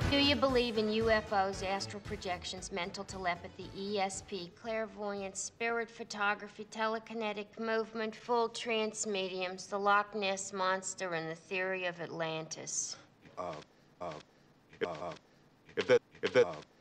Do you believe in UFOs, astral projections, mental telepathy, ESP, clairvoyance, spirit photography, telekinetic movement, full trance mediums, the Loch Ness Monster, and the theory of Atlantis? Uh, uh, if that